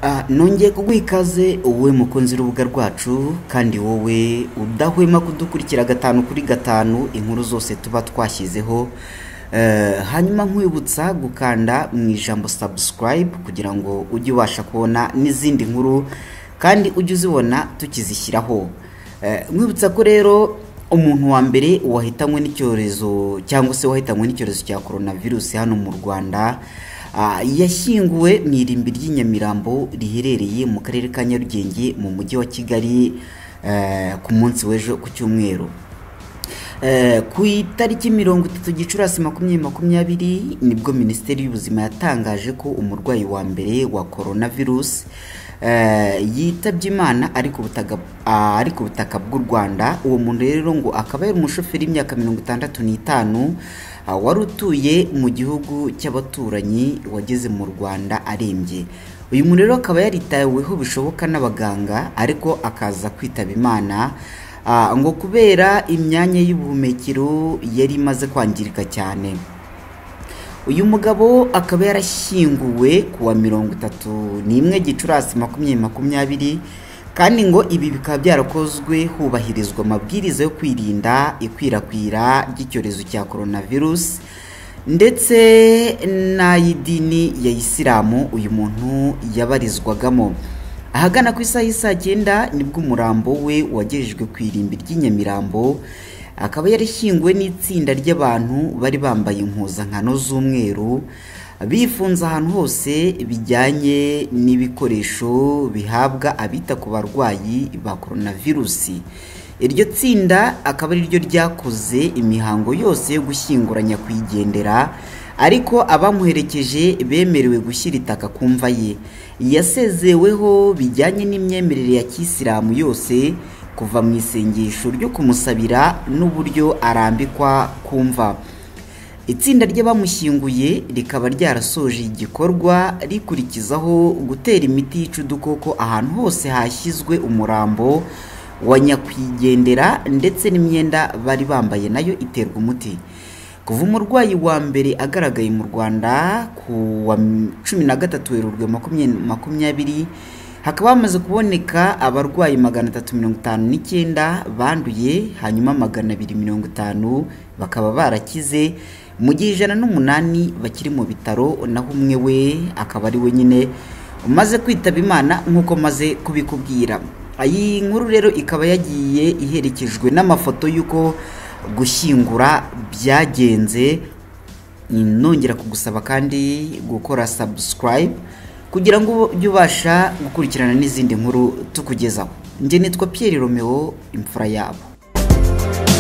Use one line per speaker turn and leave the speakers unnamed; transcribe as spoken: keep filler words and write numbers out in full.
Ah, nongeye kugwikaze uwe mukunzi rubuga rwacu kandi wowe udahwema kudukurikira gatanu kuri gatanu inkuru zose tuba twashyizeho. Eh, hanyuma nkwibutsa gukanda mu ijambo subscribe kugira ngo ujye ubasha kubona n'izindi nkuru kandi ujye uzibona tukizishyiraho. Eh, nkwibutsa ko rero umuntu wa mbere wahitanywe n'icyorezo cyangwa se wahitanywe n'icyorezo cya coronavirus hano mu Rwanda Uh, yashyinguwe mu irimbi ry'inyamirambo riherereye mu karere ka Nyarugenge mu mujyi wa Kigali uh, ku munsi w'ejo ku cyumweru. Uh, ku itariki mirongo itatu Gicurasi makumyabiri makumyabiri nibwo Minisiteri y'Ubuzima yatangaje ko umurwayi wa mbere wa coronavirus uh, yitabye Imana ari ku butaka uh, ari ku butaka bw'u Rwanda. Uwo muntu rero ngo akaba yari umushoferi w'imyaka mirongo itandatu n'itanu wari utuye mu gihugu cy'abaturanyi wageze mu Rwanda arembye. Uyu muntu rero akaba yaritaweho bishoboka n'abaganga ariko akaza kwitaba Imana uh, ngo kubera imyanya y'ubuhumekero yari imaze kwangirika cyane. Uyu mugabo akaba yarashyinguwe kuwa mirongo itatu n'imwe Gicurasi makumyabiri makumyabiri kandi ngo ibi bikaba byarakozwe hubahirizwa amabwiriza yo kwirinda ikwirakwira ry'icyorezo cya coronavirus ndetse n'ay'idini ya Isilamu uyu muntu yabarizwagamo. Ahagana ku isaha y'isa cyenda nibwo umurambo we wagejejwe ku irimbi ry'inyamirambo, akaba yarishyinguwe n'itsinda ry'abantu bari bambaye impuzankano z'umweru bifunze ahantu hose bijyanye n'ibikoresho bihabwa abita ku barwayi ba coronavirus. Iryo tsinda akaba ari ryo ryakoze imihango yose yo gushyingura nyakwigendera ariko abamuherekeje bemerewe gushyira itaka ku mva ye. Yasezeweho bijyanye n'imyemerere ya Kisilamu yose kuva mu isengesho ryo kumusabira n'uburyo arambikwa ku mva. Itsinda ry'abamushyinguye rikaba ryarasoje igikorwa rikurikizaho gutera imiti yica udukoko ahantu hose hashyizwe umurambo wa nyakwigendera ndetse n'imyenda bari bambaye nayo iterwa umuti. Kuva umurwayi wa mbere agaragaye mu Rwanda ku wa cumi na gatatu Werurwe makumyabiri makumyabiri hakaba hamaze kuboneka abarwayi magana atatu mirongo itanu n'icyenda banduye, hanyuma magana abiri mirongo itanu bakaba barakize, mu gihe ijana n'umunani bakiri mu bitaro naho umwe we akaba ari we nyine umaze kwitaba Imana nk'uko maze kubikubwira. Iyi nkuru rero ikaba yagiye iherekejwe n'amafoto y'uko gushyingura byagenze. Nongera kugusaba kandi gukora subscribe kugira ngo ujye ubasha gukurikirana n'izindi nkuru tukugezaho. Nje nitwa Pierre Romeo, imfura yabo.